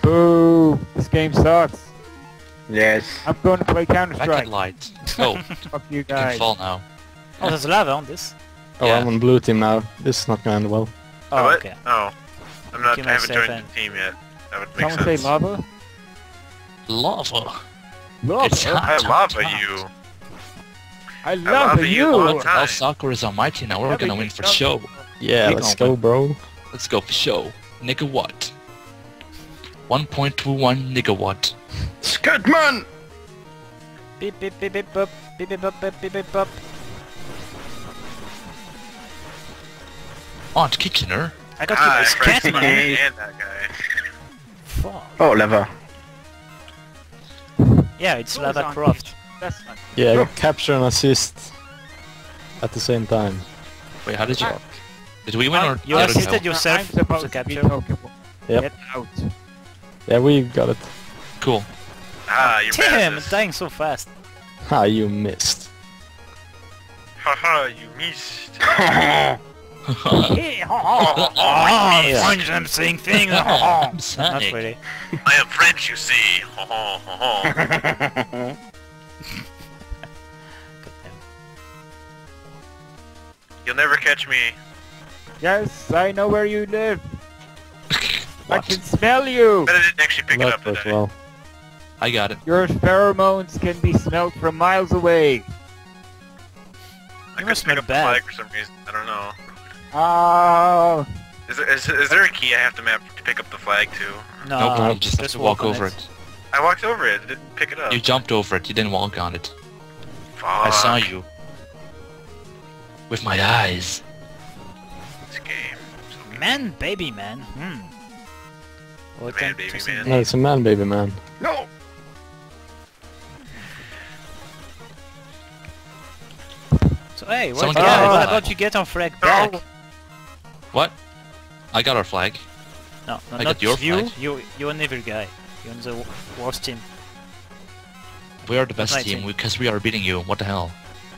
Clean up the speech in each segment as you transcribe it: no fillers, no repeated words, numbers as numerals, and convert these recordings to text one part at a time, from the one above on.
Boo! This game sucks. Yes. I'm going to play Counter Back Strike. at light. Oh, Fuck you you can guys. fall now. Oh, there's lava on this. Oh, Yeah. I'm on blue team now. This is not gonna end well. Oh, what? okay. Oh. I'm not, Keep I haven't myself joined in. the team yet. That would make Someone sense. say lava? Lava. Lava? It's hot. I lava hot. you. I lava love you all you! the time. El Soccer is on my team now. We're Yeah, gonna but win you for don't- show. Yeah, We let's gonna go, win. bro. Let's go for show. Nigga what? 1.21 niggawatt. Scatman! Beep beep beep beep boop. Beep beep boop beep beep beep boop. Aunt Kitchener. I got Ah, you I this forgot cat, my man. name and that guy. Fuck. Oh, lava. Yeah, it's Who is Lava on Croft. That's not... Yeah, capture and assist at the same time. Wait, how did you... Did we win or You the other assisted guy? yourself I'm to supposed to capture. be Pokemon. Yep. Get out. Yeah, we got it. Cool. Ah, you're Damn, bad at it's this. dying so fast. Ha, you missed. Haha, you missed. Oh, French, I'm saying things. I'm Not Sonic. really. I am French, you see. Ho ho ho ho. Goddamn. You'll never catch me. Yes, I know where you live. I What? can smell you. But I didn't actually pick it Luck up as today. well. I got it. Your pheromones can be smelled from miles away. I You couldn't must pick smell up the bad. flag for some reason. I don't know. Oh, Is there a key I have to map to pick up the flag too? No, No problem, just have to walk on over it. I walked over it. I didn't pick it up. You jumped over it, you didn't walk on it. Fuck. I saw you. With my eyes. This game. Man, baby man. Welcome baby to some man. No, it's a man, baby man. No. So hey, what, Someone get our what flag. about you get on frag back? No. What? I got our flag. No, no, I not got your you. flag. You're an evil guy. You're on the worst team. We are the best my team team. because we are beating you. What the hell?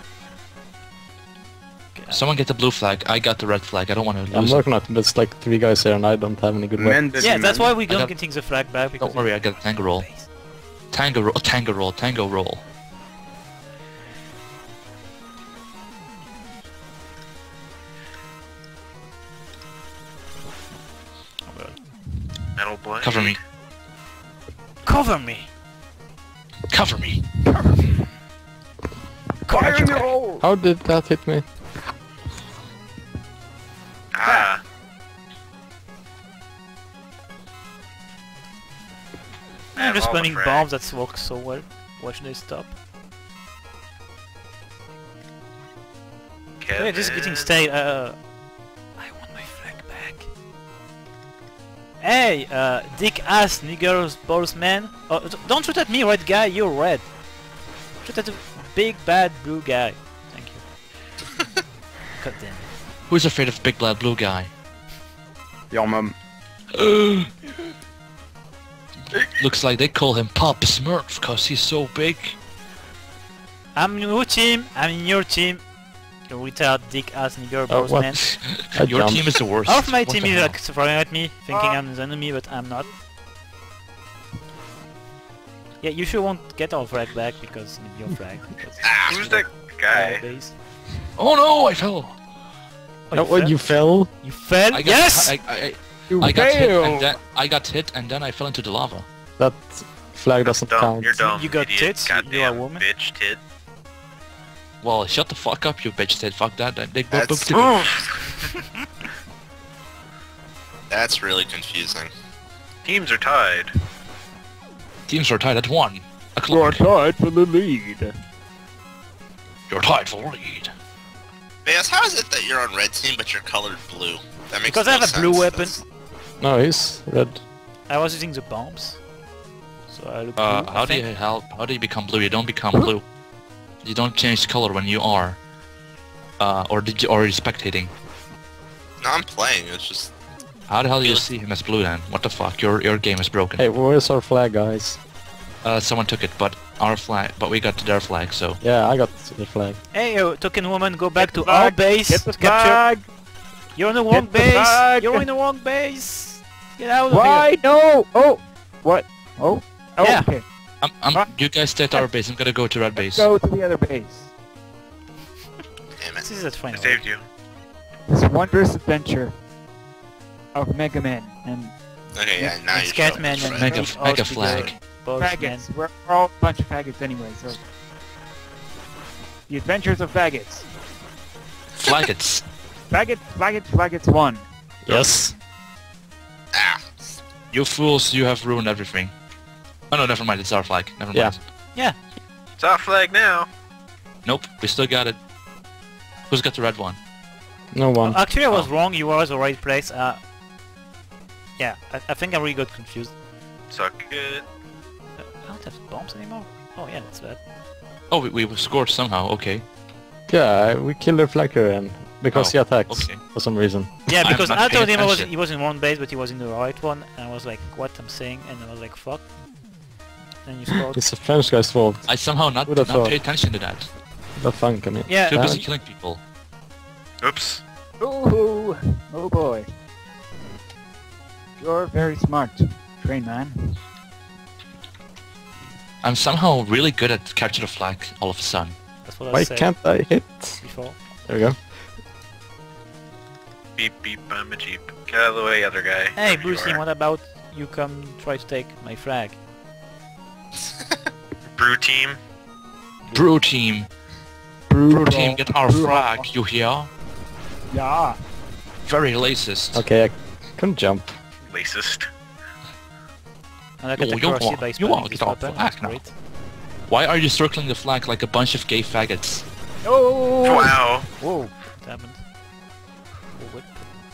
Okay, Someone get the blue flag. I got the red flag. I don't want to I'm lose. it. working on it, but it's like 3 guys here and I don't have any good weapons. Men, yeah, that's why we don't got- getting the flag back because Don't worry, I got a tango roll. Tango roll. Tango roll. Tango roll. Metal blade. Cover me. Cover me. Cover me. Fire in the hole! How did that hit me? Ah. I'm just all the spamming frag. bombs that work so well. Why should I stop? Yeah, just getting Kevin. stale. I want my flag back. Hey, dick ass niggers balls man. Oh, don't shoot at me, red guy. You're red. Shoot at the big bad blue guy. Thank you. God damn it. Who's afraid of big blood blue guy? Your mum. Looks like they call him Papa Smurf because he's so big. I'm in your team. I'm in your team. You retired dick ass nigger Oh, balls what? man. I Your jumped. team is the worst. Half my What team the is hell? like throwing at me, thinking I'm the enemy, but I'm not. Yeah, you sure won't get our flag back because your flag. Because Who's that guy? base. Oh no, I fell. Oh, Oh, you fell? You fell? I got, Yes! you I got hit failed. and then I got hit and then I fell into the lava. That flag doesn't Dumb. count. You're dumb. You got idiot. tits? Goddamn You are a woman? bitch tit. Well, shut the fuck up, you bitch. Said fuck that. They both That's- looked at me. That's really confusing. Teams are tied. Teams are tied at 1 You're o'clock. tied for the lead. You're tied for lead. Bass, how is it that you're on red team but you're colored blue? That makes Because no I have a blue sense. weapon. That's- No, he's red. I was using the bombs. So I look blue, I How do you think. how do you become blue? You don't become blue. You don't change color when you are. Or are you spectating? No, I'm playing. It's just How the hell do you see him as blue then? What the fuck? Your game is broken. Hey, where's our flag, guys? Someone took it, but our flag, but we got their flag, so. Yeah, I got the flag. Hey, token woman, go back to the our flag, base. Get the Capture. flag. You're on the wrong Get the base. flag. You're in the wrong base. Get out of Why? here. No. Oh. What? Oh? Oh, Yeah. okay. You guys stay at our base. I'm gonna go to red base. Go to the other base. Damn This it. is at I final. saved you. This wondrous adventure of Mega Man and Okay, yeah, now It's you're Catman showing us, and right? Mega flag. Both men. faggots. We're all a bunch of faggots anyway, so... The Adventures of Faggots. Flaggots. Faggots 1. Yes. Ah, You fools, you have ruined everything. Oh no, never mind, it's our flag. Never mind. Yeah. It's off flag now. Nope, we still got it. Who's got the red one? No one. Actually, I was Oh. wrong. You were at the right place. Yeah, I think I really got confused. Suck it. I don't have bombs anymore. Oh yeah, that's bad. Oh, we scored somehow, okay. Yeah, we killed the flanker and because Oh, he attacked okay. for some reason. Yeah, I'm because not I told paying him attention. he was in one base, but he was in the right one, and I was like, what I'm saying, and I was like, fuck. Then you scored. It's a French guy's fault. I somehow not Who'd have thought? pay attention to that. The funk, I mean. Yeah, Too Damn. busy killing people. Oops. Ooh, oh boy. You're very smart, Train Man. I'm somehow really good at capture the flag all of a sudden. that's what I Why said can't I hit? before. There we go. Beep beep, I'm a jeep. Get out of the way, other guy. Hey, Whoever you Brucey, are. what about you come try to take my flag? Brew team. Brew team! Brew team, get our flag, you hear? Yeah. Very racist. Okay, I couldn't jump. Racist. And I got Oh, the you accuracy want- by you spamming want this to get weapon. off the That's flag now. great. Why are you circling the flag like a bunch of gay faggots? Oh! Wow. Whoa, what happened? Oh, what?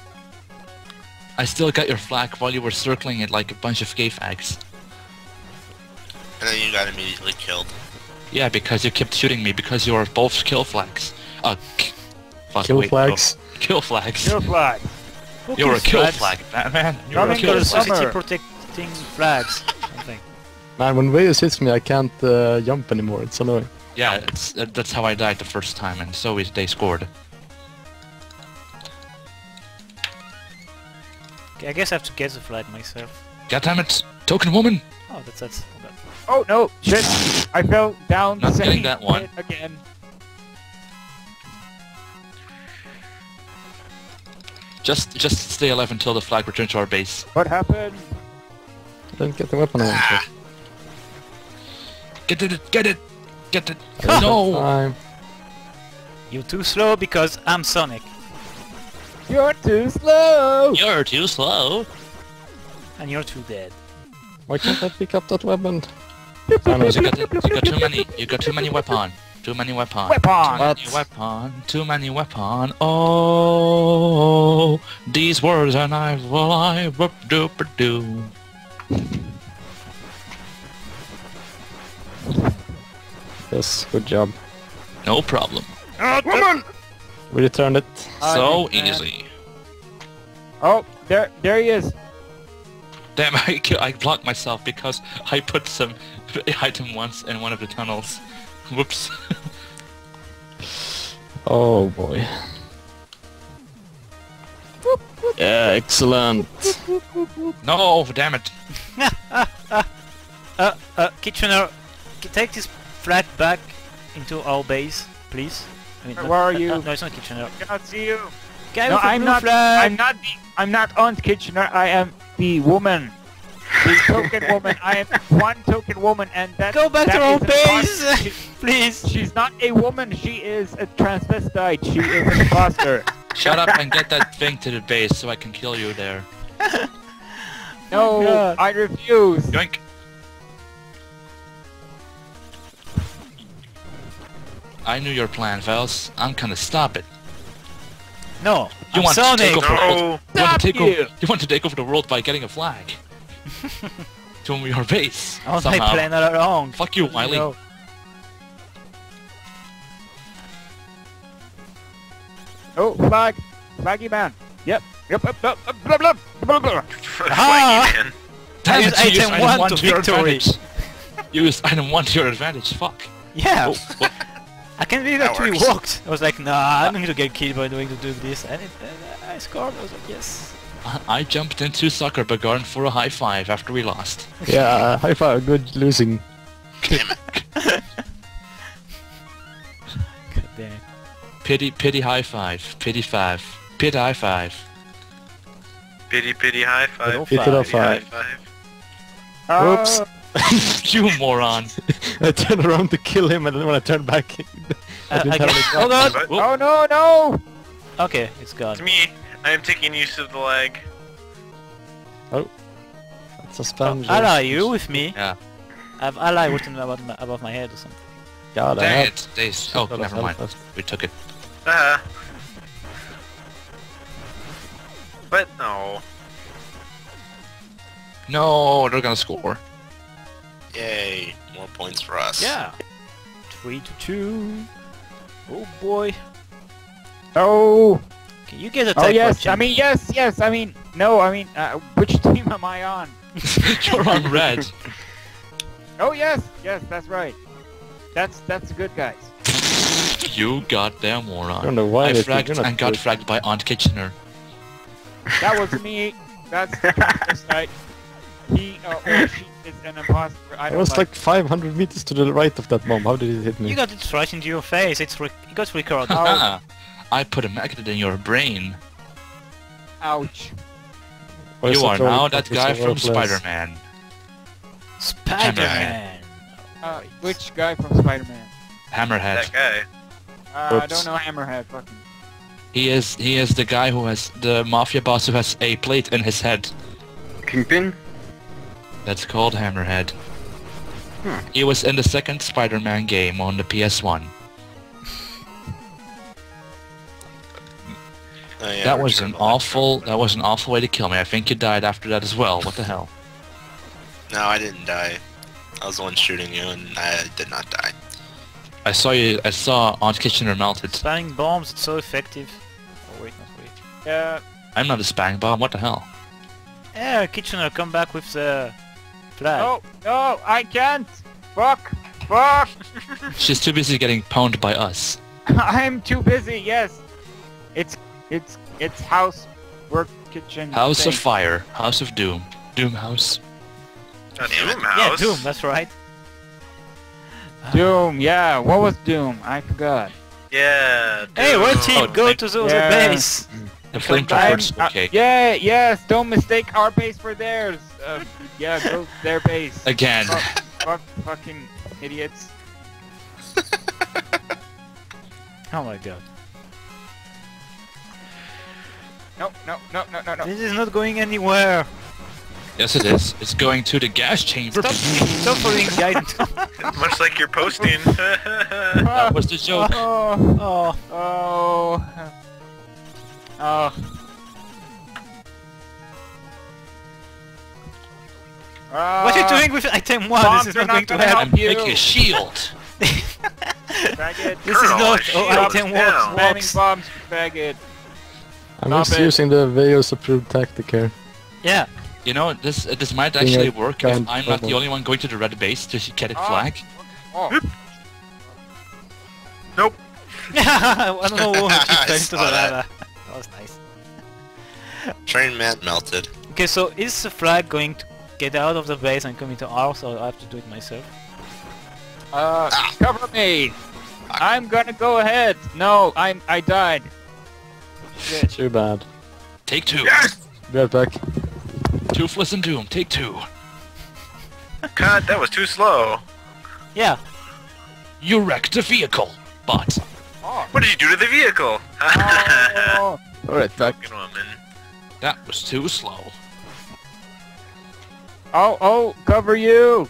I still got your flag while you were circling it like a bunch of gay fags. And then you got immediately killed. Yeah, because you kept shooting me because you are both kill flags. Fuck, Kill wait, flags. oh, kill flags. Your flag. Who You're a kills kill flags? flag, Batman. You're a Coming kill to the flag. summer. City protecting flags. Something. Man, when Reyes hits me, I can't jump anymore. It's annoying. Yeah, that's how I died the first time, and so they scored. Okay, I guess I have to get the flag myself. God damn it, token woman! Oh, that's Oh no! Shit! I fell down the Not same getting that one. pit again. Just stay alive until the flag returns to our base. What happened? I didn't get the weapon on myself. Get it! Get it! Get it! Ah. No! Time. You're too slow because I'm Sonic. You're too slow! You're too slow! And you're too dead. Why can't I pick up that weapon? You got too many. You got too many weapon. Too many weapon. Weapon! Too many weapon. Too many weapon. Oh, these words and I will I whoop doop doo. Yes, good job. No problem. Woman! We returned it. So Iron Man. easy. Oh, there he is. Damn, I blocked myself because I put some item once in one of the tunnels. Whoops. Oh boy. Yeah, excellent. No, damn it. Kitchener, take this flag back into our base, please. I mean, Where are you? No, it's not Kitchener. I cannot see you. Guy No, with a I'm blue not. flag. I'm not Aunt Kitchener. I am the woman. The token woman. I am one token woman, and that. Go back that to our is an base, imposter. please. She's not a woman. She is a transvestite. She is an imposter. Shut up and get that thing to the base so I can kill you there. No, God. I refuse. Yoink. I knew your plan, Vels. I'm gonna stop it. No, You I'm want to take Sonic. over the world? No. You want to Stop take you. over? You want to take over the world by getting a flag to your base I was my somehow? plan all along. Fuck you, Wiley. No. Oh, flaggy man. Yep. Blah, blah, blah, blah, blah, blah. Ah! Flaggy man. Damn I it, used you used item item 1 1 to to your victory. advantage. You used item 1 to your advantage, fuck. Yeah, Oh, what? I can't believe it That actually works. worked. I was like, nah, I'm going to get killed by doing to do this, and I scored. I was like, yes. I jumped into Zuckerberg for a high five after we lost. Yeah, high five, good losing. Damn it. God damn. Pity high five. Pity five. Pity high five. Pity high five. Little Pity little High five. five. Oops. You moron. I turned around to kill him, and then when I turned back, I didn't have any Oh god! What? Oh no, no! Okay, it's gone. It's me. I am taking use of the lag. It's a sponge. Ally, you with me? Yeah. I have ally written above my head or something. God, I Dang have it. Oh, lot of never mind. health. We took it. But no. No, they're gonna score. Yay. More points for us. Yeah. 3-2. Oh boy. Oh! Okay, you get a Oh type yes, I mean yes, I mean no, I mean which team am I on? You're on red. Oh yes, that's right. That's the good guys. You goddamn I moron. don't know why I they think fragged you're not and got good. fragged by Aunt Kitchener. That was me. That's the right. He or she is an imposter. I I don't was like 500 meters to the right of that bomb. How did it hit me? You got it right into your face. It got recorded. Haha. I put a magnet in your brain. Ouch. Why is You are that rolling now that cock guy so from well placed? Spider-Man. Spider-Man. Which guy from Spider-Man? Hammerhead. That guy. I Oops. don't know Hammerhead. Fucking. He is the guy who has the mafia boss who has a plate in his head. Kingpin? That's called Hammerhead. Hmm. He was in the second Spider-Man game on the PS1. Oh, yeah, That was Return an to Electro. awful way to kill me. I think you died after that as well. What the hell? No, I didn't die. I was the one shooting you, and I did not die. I saw Aunt Kitchener melted. Spamming bombs, it's so effective. Oh wait, not wait. Yeah. I'm not a spang bomb. What the hell? Yeah, Kitchener, come back with the flag. No, no, I can't. Fuck. Fuck. She's too busy getting pwned by us. I'm too busy. Yes. It's house work kitchen. House of thing. Fire. House of Doom. Doom House. A Damn it. Doom Yeah, house. Doom, that's right. Doom. Yeah. What was Doom? I forgot. Yeah. Hey, red Doom. team, go to the Yeah. base! The I'm- flamethrowers. Okay. Yeah. Yes. Don't mistake our base for theirs. Yeah. Go their base. Again. Fucking idiots. Oh my god. No. This is not going anywhere! Yes, it is. It's going to the gas chamber. Stop following guidance! Much like you're posting. That was the joke. Oh. Oh, Oh. what are you doing with item 1? bombs This is are not going not to gonna happen! I'm you. making a shield. Faggot. This is Colonel, not I oh, shield item down. Spamming works! bombs, faggot. I'm Stop just it. using the Veos approved tactic here. Yeah, You know, this might Being actually a work if kind I'm not the trouble. only one going to the red base to get a Oh. flag. Oh. I don't know who I fell into the saw that. lava. That was nice. Train man melted. Okay, so is the flag going to get out of the base and come into ours, or I have to do it myself? Cover me. I'm gonna go ahead. No, I died. Shit. Too bad. Take two. Be right back. Toothless and Doom. Take two. God, that was too slow. Yeah. You wrecked the vehicle, but Oh. What did you do to the vehicle? Oh. Alright, back. Fucking woman. that was too slow. Oh, cover you.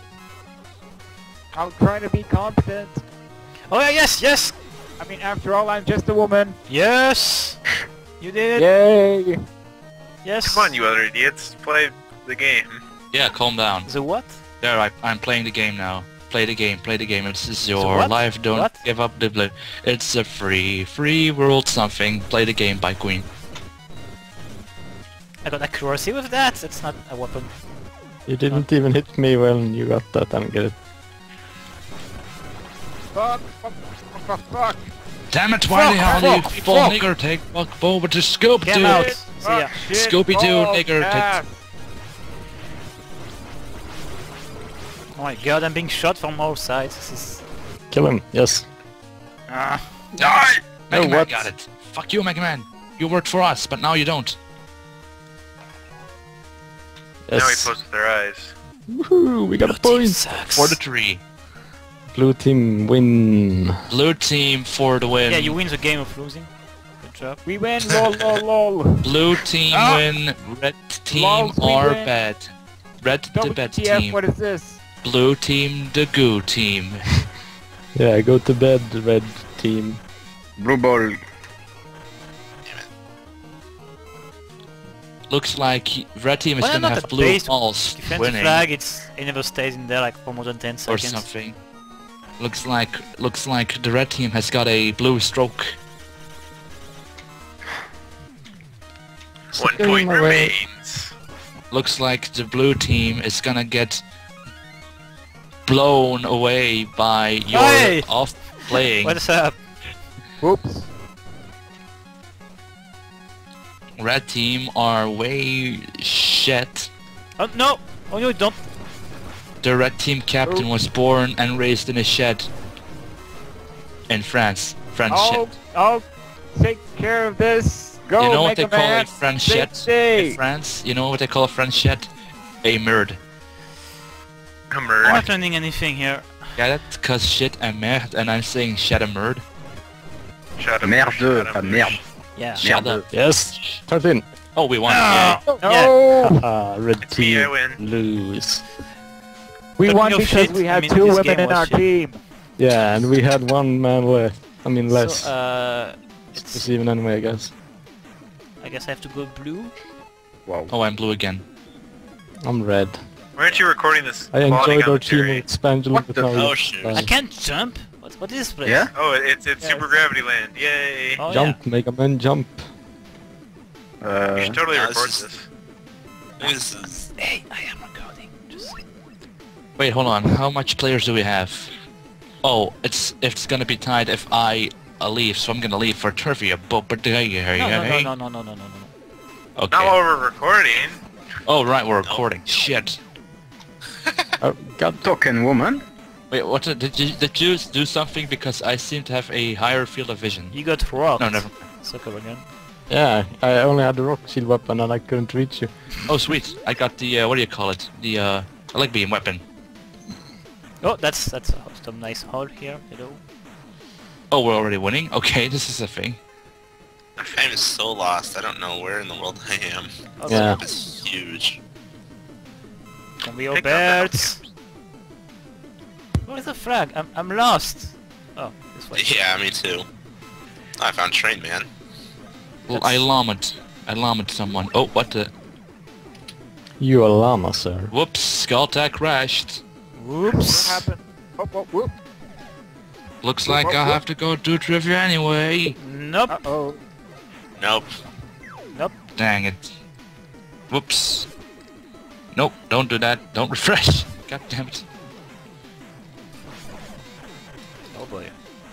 I'll try to be competent. Oh yeah, yes! I mean, after all, I'm just a woman. Yes! You did it! Yay. Yes! Come on, you other idiots. Play the game. Yeah, calm down. The what? There, I'm playing the game now. Play the game. This is your what? life. Don't What? give up the blue. It's a free world something. Play the game by Queen. I got accuracy with that? That's not a weapon. You didn't even hit me when you got that, I don't get it. Fuck. Damn it, why the hell do you people fuck. nigger take fuck over to Scoop, Get dude? out. See ya. Scooby-Doo, nigger, Oh my god, I'm being shot from all sides. This is... Kill him. Yes. Ah. Die! Mega Oh, Man what? got it. Fuck you, Mega Man. You worked for us, but now you don't. Now he Yes. closes their eyes. Woohoo! We got a point. For the tree. Blue team win. Blue team for the win. Yeah, you win the game of losing. Good job. We win, lol, lol, lol. Blue team Ah! win. Red team Lols, we are win. bad. Red the bad WTF, team. what is this? Blue team the goo team. Yeah, go to bed, red team. Blue ball. Looks like red team is Why gonna not have a blue base balls Defensive winning flag, it never stays in there like for more than 10 or seconds. something. Looks like the red team has got a blue stroke. 1 Getting point away. remains. Looks like the blue team is gonna get blown away by your Hey! off playing. What's up? Whoops. Red team are way shit. Oh no! Oh no, don't! The red team captain was born and raised in a shed in France. French I'll, shed. I'll take care of this. Go, You know what they Mega call a Man. French Save shed day. in France? You know what they call a French shed? A merde. A I'm murder. not learning anything here. Yeah, that's cause shit and merde, and I'm saying shed a merde. Shut him. Merde, shut pas him. merde. Yeah. Shut Merde. up. Yes. Turn it in. Oh, we won. Ah! Yay. No! Haha, red It's me, I team win. lose. We Talking won of because shit, we I had mean, 2 this women game in was our shit. team. Yeah, and we had one man left. I mean less. So, It's it's, even anyway, I guess. I guess I have to go blue. Wow. Oh, I'm blue again. I'm red. Why aren't you recording this? I spawning enjoyed on our the team terrain? expansion, What but the- now Oh, it's shoot. bad. I can't jump? What is this place? Yeah? Oh, it's Yes. Super Gravity Land. Yay! Oh, Jump, Mega Man, jump. You should totally No, record this this. This is... yeah. Hey, I am recording. Just Wait, hold on. How much players do we have? Oh, it's gonna be tied if I leave, so I'm gonna leave for trivia. no, no, Okay. no, no, no, no, no, no, no. Not while we're recording. Oh, right, we're recording. Shit. Oh, God. Token woman. Wait, what did you do something because I seem to have a higher field of vision? You got rocked. No, never. Sucker again. Yeah, I only had the rock shield weapon and I couldn't reach you. Oh, sweet. I got the what do you call it? The leg beam weapon. Oh, that's some nice hole here. Hello. Oh, we're already winning. Okay, this is a thing. I'm so lost. I don't know where in the world I am. Oh, Yeah. It's huge. Can we all Pick up the birds? Where's the flag? I'm lost. Oh, this way. Yeah, me too. I found Train Man. Well, I llamaed someone. Oh, what the? You a llama, sir. Whoops, Skulltack crashed. What Whoops. happened? Whoop, whoop, whoop. Looks like I'll have to go do trivia anyway. Nope. Uh-oh. Nope. Dang it. Whoops. Nope, don't do that. Don't refresh. God damn it. Oh boy.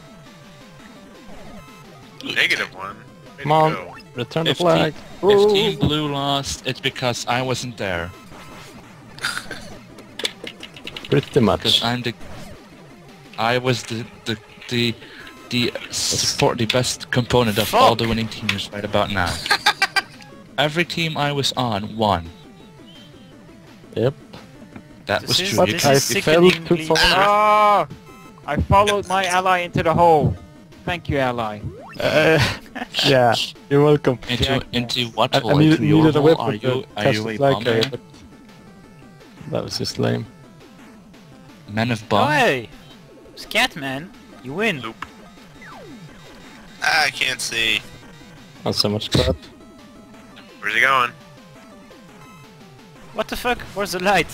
-1. Way Come to on. go. Return the If flag. If Team Blue lost, it's because I wasn't there. Pretty much. Because I was the support, the best component of all the winning teams right about now. Every team I was on won. Yep. That This was is- true. But You this I is failed to sickeningly follow. Ah! I followed my ally into the hole. Thank you, ally. Yeah, you're welcome. into what I hole? needed, Into your needed a hole? weapon Are you to are catch you the a flag bomber? carrier, but that was just lame. Man of Oh, bomb? hey! Scatman, you win. Loop. I can't see. Not so much crap. Where's he going? What the fuck? Where's the light?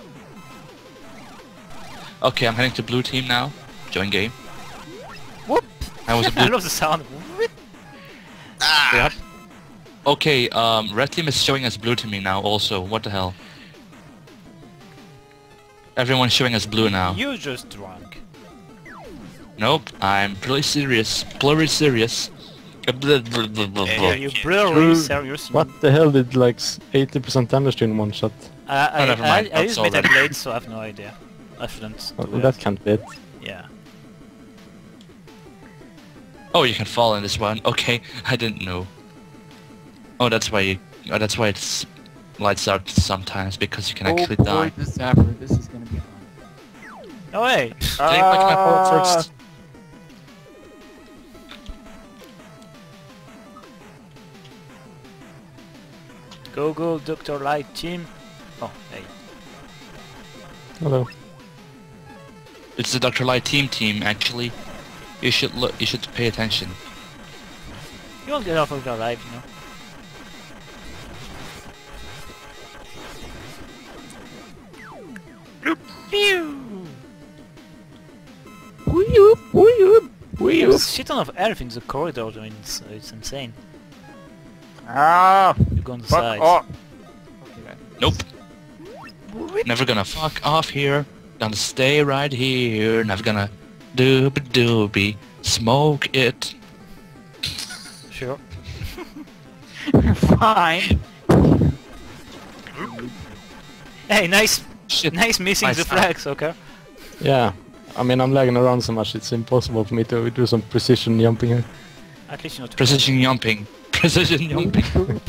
Okay, I'm heading to blue team now. Join game. Whoop! I was a I blue. love the sound. Ah! Yep. Okay, red team is showing us blue to me now also. What the hell? Everyone's showing us blue now. You just drunk. Nope, I'm pretty serious. Blurry serious. Are you blurry serious? What the hell did like 80% damage to in one shot? never mind, I use that's all Meta then. Blade, so I have no idea. I shouldn't Well, do that can't be it. Yeah. Oh, you can fall in this one. Okay, I didn't know. Oh, that's why you. Oh, that's why it's lights out sometimes, because you can actually boy, die. the Zapper, this is gonna be fun. No way! Take back my ball first. Go, Dr. Light team. Oh, hey. Hello. It's the Dr. Light team. Actually, you should look. You should pay attention. You won't get off of your life, you know. Pew! There's a shit ton of earth in the corridor, I mean, it's insane. Ah, You go on the fuck sides. off. Okay, then. Nope. Never gonna fuck off here. Gonna stay right here. Never gonna doobie smoke it. Sure. Fine. Hey, nice Shit. nice missing Nice the time. flags, okay? Yeah. I mean, I'm lagging around so much, it's impossible for me to do some precision jumping here. At least you're not Precision jumping. Precision jumping.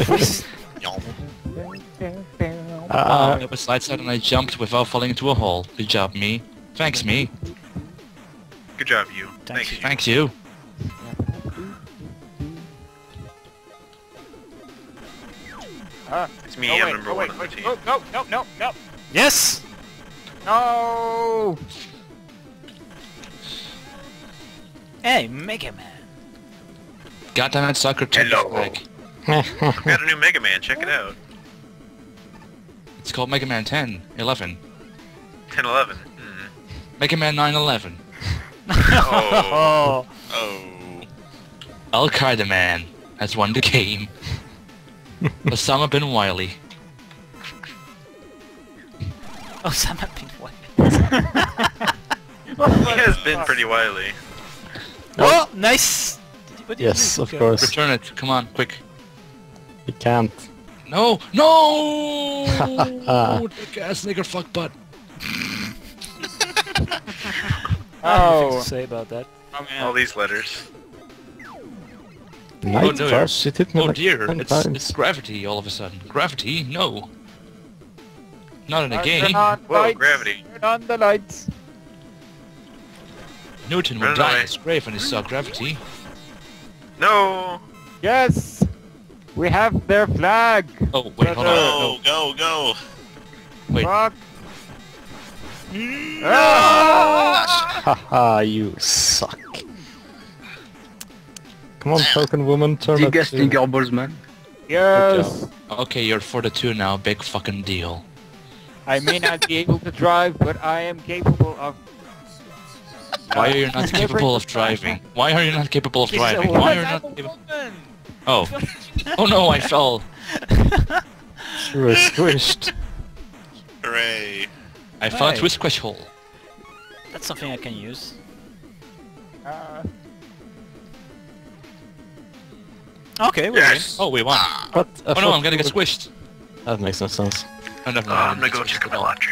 I was lights out and I jumped without falling into a hole. Good job, me. Thanks, me. Good job, you. Thanks. Thanks, you. Thanks, you. It's me, No, I'm wait, number no, one wait, on the wait, team. no. Yes! No! Hey, Mega Man. Goddamn it, sucker took the Hello. flag. I've got a new Mega Man, check it out. It's called Mega Man 10, 11. 1011. Mega Man 9/11. Oh. Oh, Oh. Al Qaeda Man has won the game. Osama bin Wiley. Osama bin Laden. He has been pretty wily. Oh, nice! What did you Yes, do? of Okay. course. Return it. Come on, quick. You can't. No! No! Dick ass nigger fuck butt. I have nothing Oh. to say about that. Oh, man. All these letters. Night dear. first, it hit me Oh like dear, 10 it's times. gravity all of a sudden. Gravity? No. Not in a Turn game. on Whoa, lights. gravity. Turn on the lights. Newton would Run die away. in his grave when he saw gravity. No! Yes! We have their flag! Oh, wait, hold on. Go, go. Wait. Fuck! Haha, you suck. Come on, token woman, turn Die up guest to- Stinker Balls, man. Yes! Okay, you're 42 now, big fucking deal. I may not be able to drive, but I am capable of... Why are you not capable of driving? Why are you not capable of He's a driving? woman. Why are you not capable? Oh. Oh no, I fell. You were squished. Hooray. I fell into Hey. a squish hole. That's something I can use. Okay, we're Yes! Oh, we won. What? I Oh no, thought I'm gonna you get were- squished. That makes no sense. Oh, never I'm mind. gonna go check out my laundry.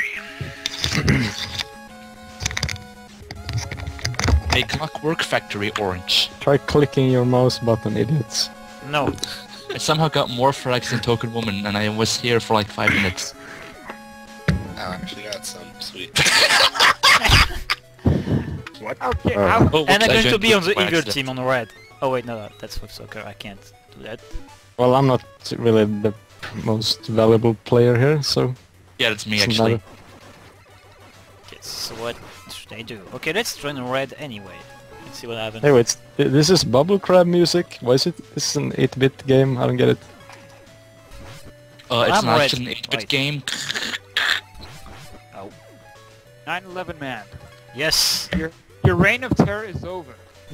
A Clockwork Factory orange. Try clicking your mouse button, idiots. No. I somehow got more frags than Token Woman, and I was here for like 5 minutes. I actually got some. Sweet. Okay, Oh. how... Oh, And I'm whoops, I going to joined be on the by evil accident. team on the red. Oh wait, no, that's with soccer. I can't do that. Well, I'm not really the most valuable player here, so... Yeah, that's me doesn't actually. matter. Yes, so what should I do? Okay, let's join the red anyway. Let's see what happens. Hey, wait, this is Bubble Crab music? Why is it? This is an 8-bit game, I don't get it. It's I'm not red. actually an 8-bit Right. game. Oh. 9/11 man. Yes! Your reign of terror is over.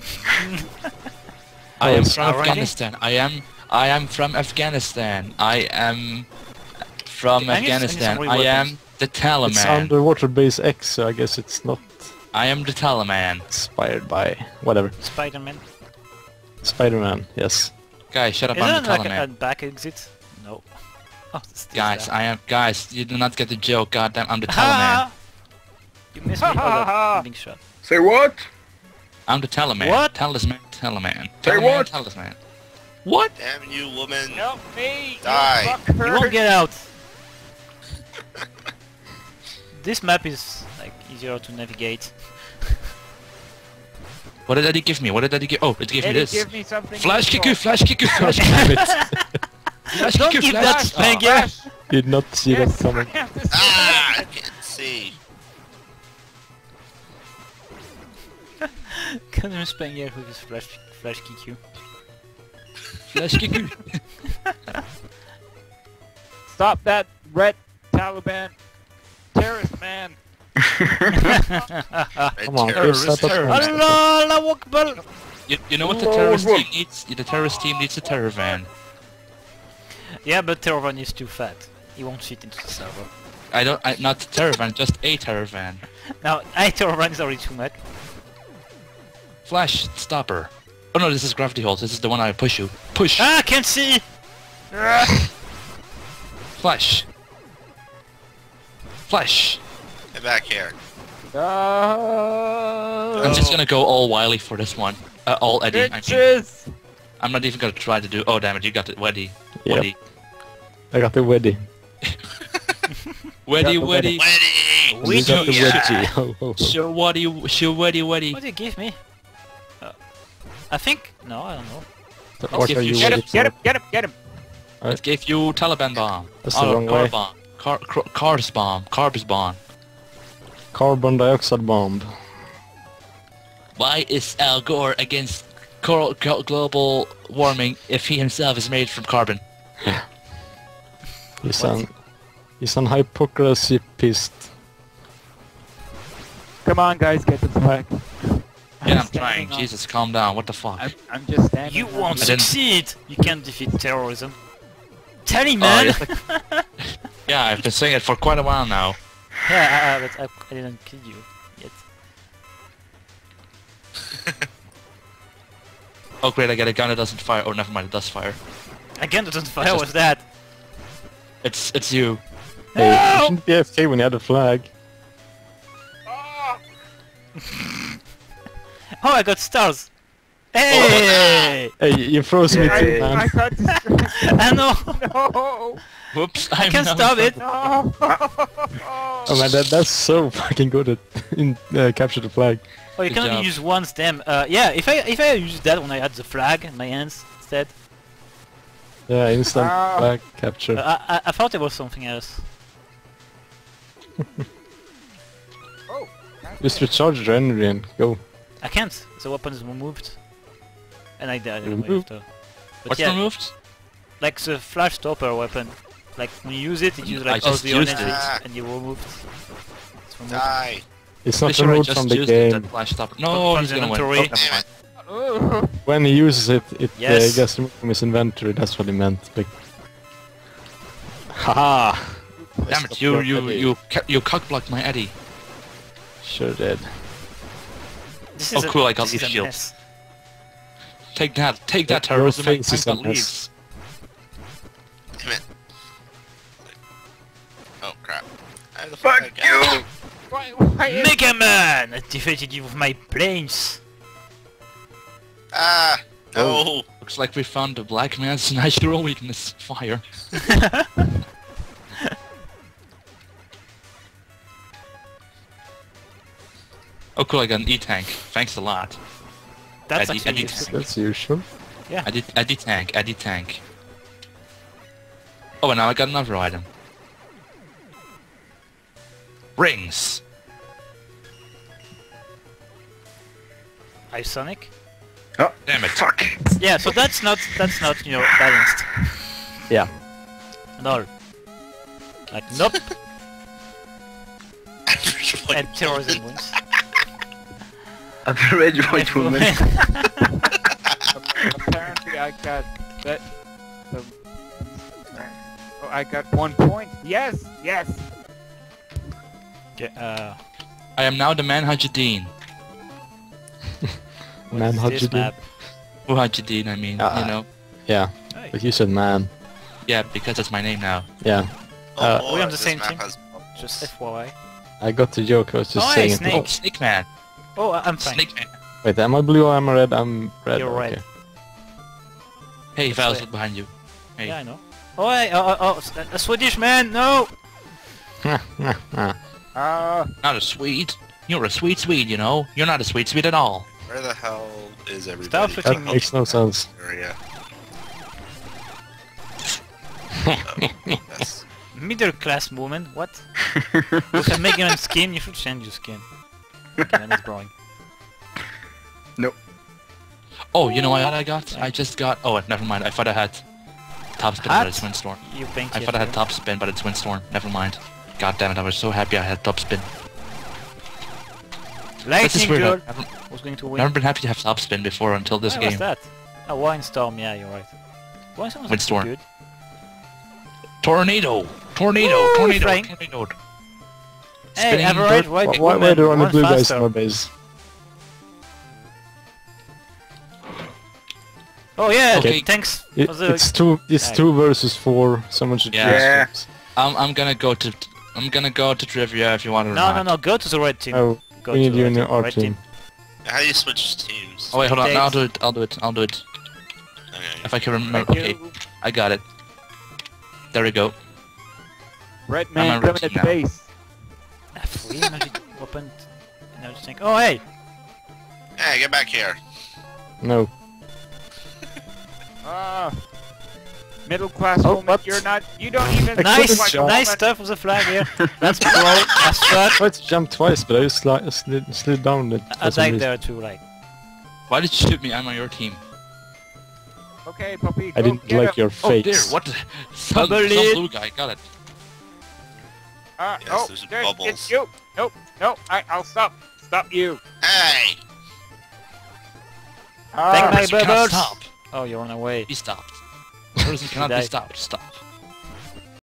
I am it's from already? Afghanistan. I am from Afghanistan. I am from Okay, I need some Afghanistan. real I weapons. am the It's Taliban. underwater base X, so I guess it's not I am the Talaman. Inspired by whatever. Spider-Man. Spider-Man. Yes. Guys, shut up, Isn't I'm it the like a Talaman. back exit? No. Oh, it's this Guys, guy. guys, you do not get the joke, goddamn, I'm the Talaman. Ha! You missed me. Oh, God. Big shot. Say what? I'm the Talaman. What? Talisman, Talaman. Say Talaman, what? Talisman. What? Damn you, woman. Help me! Die. You fucker. You won't get out. This map is like easier to navigate. What did Eddie give me? What did Eddie give? Oh, it gave me Eddie, this. give me something. Flash kick you, useful. flash kick you, flash kick you. Flash Don't kick you, give that flash. Spanger! Did not see Yes, that coming. I have to Ah, I can't see. Can Spanger with his flash kick you? Flash kick you. Stop that red Taliban terrorist man. Come on, Terrorist, Chris, that terrorist. doesn't- Allah Akbar! You know what the terrorist team needs? The terrorist team needs a terror van. Yeah, but Terrovan is too fat. He won't fit into the server. Not the terror van, just a terror van. Now, Terrovan is already too much. Flash, stopper. Oh no, this is gravity hold. This is the one I push you. Push. Ah, can't see! Flash. Flash. Get back here. I'm just gonna go all Wily for this one. All Eddie. I mean. Bitches! I'm not even gonna try to do. Oh damn it! You got it, Weddy. Yep. Weddy. I got the weddy. Weddy, the Weddy. Wedding! You got the yeah. wedgie. Ho, ho, ho. Show Weddy, show Weddy, Weddy. What did you give me? I think... No, I don't know. What if are you you Get him, waiting get him, for? get him, get him! It gave you Taliban bomb. That's the wrong car way. bomb. Cars bomb. Carbs bomb. Carbon dioxide bomb. Why is Al Gore against global warming if he himself is made from carbon? He's an hypocrisy pissed. Come on, guys, get the flag. Yeah, I'm standing trying. on- Jesus, calm down. What the fuck? I'm just standing. You on won't the- I didn't- succeed! You can't defeat terrorism. Tell him, Oh, man! yeah, I've been saying it for quite a while now. Yeah, but I didn't kill you yet. Oh great, I get a gun that doesn't fire. Oh, never mind, it does fire. Again, doesn't fire, just- was that? It's you. Hey, you shouldn't be AFK when you had a flag. Oh, I got stars! Hey! Hey, you froze me too, I man. got distracted. I know! No! Whoops, I can't stop it! No! Oh man, that's so fucking good at capture the flag. Oh, you Good can only job. use one stem. Yeah, if I used that when I had the flag in my hands instead, Yeah, instant Ah. flag capture. I thought it was something else. Oh, Just recharge your energy and go. I can't. The weapon is removed, and I died anyway Removed? after. But What's yeah, removed? like the flash stopper weapon. Like when you use it, it uses I like all just the used energy, it. and you remove it. It's removed. Die. It's Pretty not sure I removed just from the used it, game. that flash stopper. No, From he's the gonna win. Oh, inventory. never Damn mind. it. oh. When he uses it, Yes. gets removed from his inventory. That's what he meant. Like, haha! Damn it, you cock blocked my Eddie. Sure did. This Oh, is cool, I got this is leaf a shield. mess. Take that Your terrorism. face I is got a mess. leaves. Damn it. Oh crap. I have the Fuck flag. you! Why is Mega Man! I defeated you with my planes. Ah! No! Looks like we found the black man's natural weakness, fire. Oh cool, I got an E-tank. Thanks a lot. That's Eddie- actually Eddie- useful. That's usual. Eddie tank. Oh, and now I got another item. Rings. Hi, Sonic. Oh, Damn it. fuck! Yeah, so that's not you know balanced. Yeah. No. Like nope. Average white And terrorism wins. Average white woman. apparently I got that. Oh, I got 1 point. Yes, yes. Okay, I am now the Manhajideen. Man, What how'd is you this do? map? Muhajideen, I mean, you know. Yeah, Hey. but you said man. Yeah, because that's my name now. Yeah, Oh, Uh, boy, we on the this same map team? has Just bubbles. FYI. I got the joke. I was just Oh, hey, saying it. Snake. Oh, Snake Man. Oh, I'm fine. Snake Man. Wait, am I blue or am I red? I'm red. You're okay. red. Hey, That's Val's right. behind you. Hey. Yeah, I know. Oh, hey, a Swedish man, no! Not a Swede. You're a sweet Swede, you know. You're not a sweet Swede at all. Where the hell is everybody? Stop That shooting me. makes no sense. Area. Yes. Middle class woman, what? You can make your skin, you should change your skin. Okay, then it's boring. Oh, you know what I got? I just got... Oh, never mind. I thought I had top spin, Hat? but it's windstorm. You think I thought I had top spin, but it's windstorm. Never mind. God damn it, I was so happy I had top spin. This is Lightning weird. Girl I haven't, was going to win. never been happy to have top spin before until this Why was game. that? Oh, Windstorm, yeah, you're right. Windstorm was Windstorm. good. Tornado! Tornado! Woo, Tornado! Frank. Tornado! Hey, Spinning average dirt- white Why woman, were there only run blue guys faster. in our base? Oh yeah, Okay. thanks for the... It's two. It's Right. 2 versus 4. Someone should Yeah. choose Yeah. first. I'm gonna go to trivia if you want to. No, go to the red team. Oh, Go we to need the you red in team. our Red team. How do you switch teams? Oh wait, hold on. Takes- I'll do it. I'll do it. Okay. If I can remember. Thank Okay, you. I got it. There we go. Red I'm man a coming rookie at the now. base. Free magic weapon. Energy tank. Oh hey! Hey, get back here. No. Middle class Oh, woman, what? you're not. You don't even. Nice, look like a nice woman. stuff with the flag here. That's pro. That's I fuck. tried to jump twice, but I slid down it. I died there too, like. Why did you shoot me? I'm on your team. Okay, puppy. I go didn't get like him. your Oh dear, face. what? Some Bubble it. blue guy got it. Yes, Oh, there's there's, bubbles. it's you. Nope, nope. I'll stop. Stop you. Hey! Thank my Person cannot bubbles. stop. Oh, you run away. He stopped. Person cannot be died. stopped. Stop.